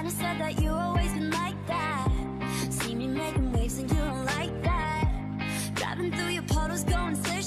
kinda said that you always been like that. See me making waves and you don't like that. Driving through your puddles going sick.